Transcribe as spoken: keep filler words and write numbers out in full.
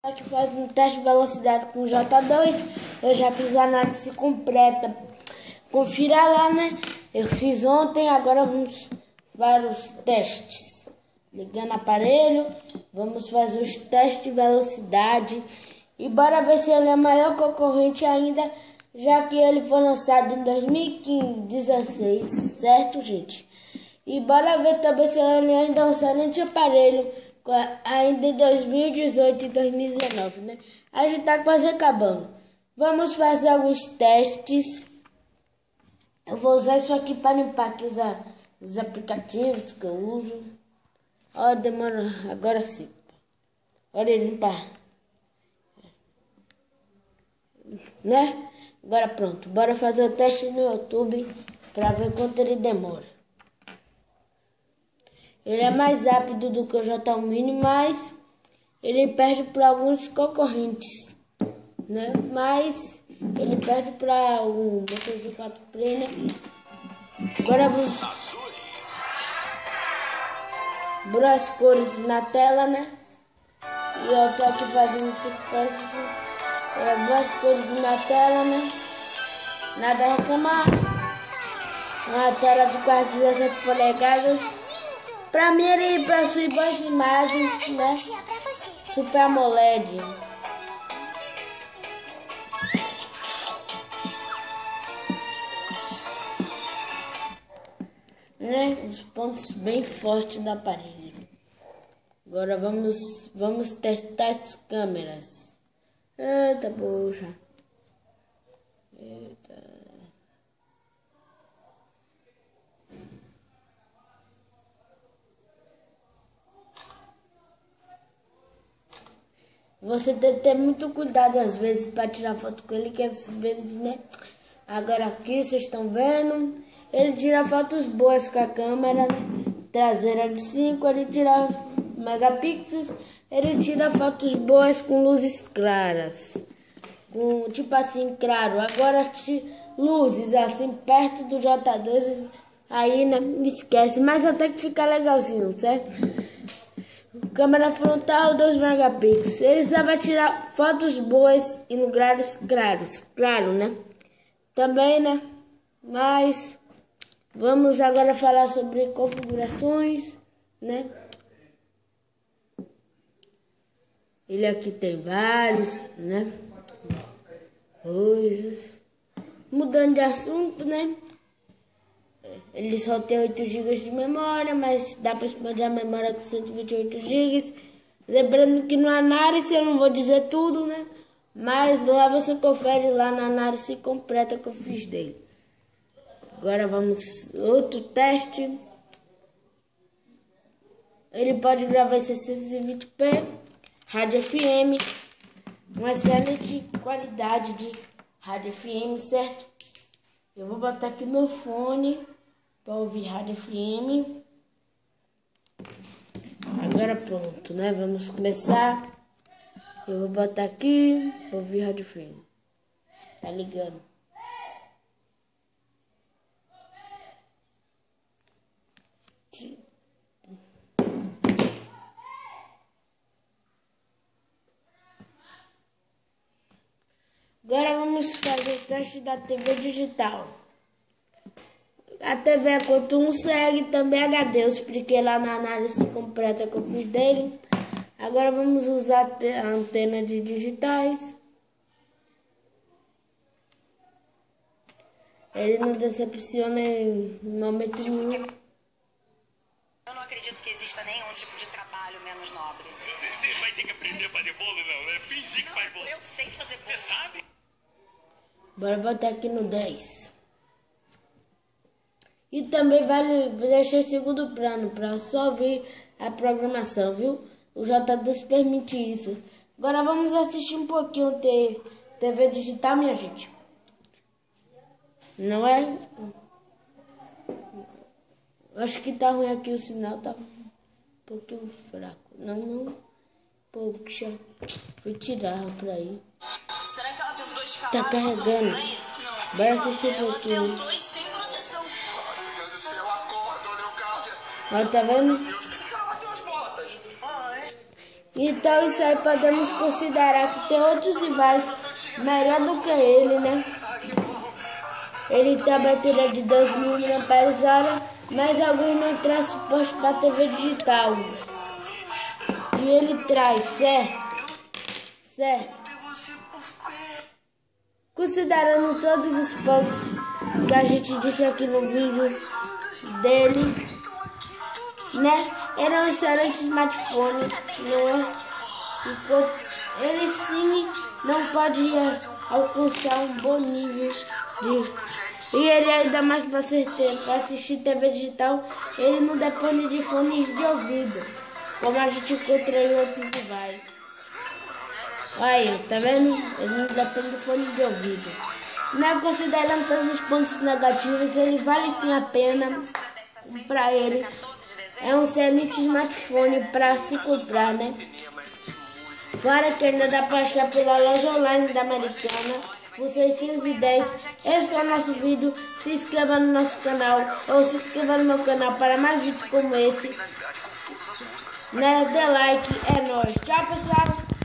Que faz um teste de velocidade com o J dois. Eu já fiz a análise completa. Confira lá, né? Eu fiz ontem, agora vamos para os testes. Ligando o aparelho, vamos fazer os testes de velocidade. E bora ver se ele é maior concorrente ainda, já que ele foi lançado em dois mil e dezesseis, certo, gente? E bora ver também se ele ainda é um excelente aparelho, ainda em dois mil e dezoito e dois mil e dezenove, né? A gente tá quase acabando. Vamos fazer alguns testes. Eu vou usar isso aqui para limpar aqui os, os aplicativos que eu uso. Ó, demora. Agora sim. Olha limpar. Né? Agora pronto. Bora fazer o teste no YouTube para ver quanto ele demora. Ele é mais rápido do que o J um Mini, mas ele perde para alguns concorrentes, né? Mas ele perde para o Moto G quatro Play, né? Agora vamos por as cores na tela, né? E eu tô aqui fazendo esse é, as cores na tela, né? Nada a reclamar. Uma tela de quase dezoito polegadas. Pra mim ele possui boas imagens, né? Super AMOLED. Né? Os pontos bem fortes do aparelho. Agora vamos, vamos testar as câmeras. Eita, poxa. Eita. Você tem que ter muito cuidado às vezes para tirar foto com ele, que às vezes, né? Agora aqui vocês estão vendo, ele tira fotos boas com a câmera, né? Traseira de cinco, ele tira megapixels, ele tira fotos boas com luzes claras. Com tipo assim, claro. Agora se luzes assim perto do J dois, aí né, esquece, mas até que fica legalzinho, certo? Câmera frontal dois megapixels. Ele só vai tirar fotos boas em lugares claros. Claro, né? Também, né? Mas vamos agora falar sobre configurações, né? Ele aqui tem vários, né? Coisas. Mudando de assunto, né? Ele só tem oito gigas de memória, mas dá para expandir a memória com cento e vinte e oito gigas. Lembrando que no análise eu não vou dizer tudo, né? Mas lá você confere lá na análise completa que eu fiz dele. Agora vamos outro teste. Ele pode gravar em seiscentos e vinte p, rádio F M, uma excelente qualidade de rádio F M, certo? Eu vou botar aqui meu fone para ouvir rádio F M. Agora pronto, né? Vamos começar. Eu vou botar aqui para ouvir rádio F M. Tá ligando? Agora vamos fazer o teste da T V digital. A T V é quanto um segue, também H D, eu expliquei lá na análise completa que eu fiz dele. Agora vamos usar a antena de digitais. Ele não decepciona em momento nenhum. Eu não acredito que exista nenhum tipo de trabalho menos nobre. Você vai ter que aprender a fazer bolo, não, né? Fingir que faz bolo. Eu sei fazer bolo. Você sabe? Bora botar aqui no dez. E também vale deixar em segundo plano para só ver a programação, viu? O J dois permite isso. Agora vamos assistir um pouquinho de T V digital, minha gente. Não é? Acho que tá ruim aqui o sinal, tá um pouquinho fraco. Não, não. Pô, que já fui tirar por aí. Será que ela tentou escalar? Tá carregando. Não. Bora assistir um pouquinho. Ela tentou e sem proteção. Meu Deus do céu, acorda, Leocádia. Ó, tá vendo? Meu Deus, ela bateu as botas. Ah, é? Então isso aí podemos considerar que tem outros rivais melhor do que ele, né? Ele tem a bateria de dois mil miliamperes hora, mas alguns não traz suporte para T V digital. E ele traz, certo? Certo? Considerando todos os pontos que a gente disse aqui no vídeo dele, né? Ele é um excelente smartphone, não é? Ele sim não pode alcançar um bom nível de... E ele ainda mais para assistir T V digital, ele não depende de fones de ouvido, como a gente encontra em outros rivais. Aí, tá vendo? Ele não depende de fone de ouvido. Não considerando todos os pontos negativos, ele vale sim a pena para ele. É um excelente smartphone para se comprar, né? Fora que ainda dá para achar pela loja online da Americana por seiscentos e dez. Esse foi o nosso vídeo. Se inscreva no nosso canal ou se inscreva no meu canal para mais vídeos como esse. Né? Dê like, é nóis. Tchau, pessoal.